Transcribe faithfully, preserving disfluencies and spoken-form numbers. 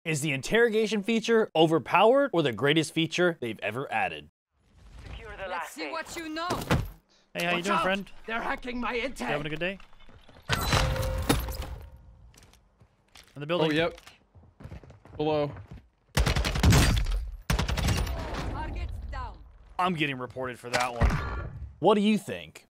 Is the interrogation feature overpowered or the greatest feature they've ever added? Secure the Let's last see safe. what you know. Hey, how you Watch doing, out. friend? They're hacking my You intel. having a good day? In the building. Oh, yep. Below. Targets down. I'm getting reported for that one. What do you think?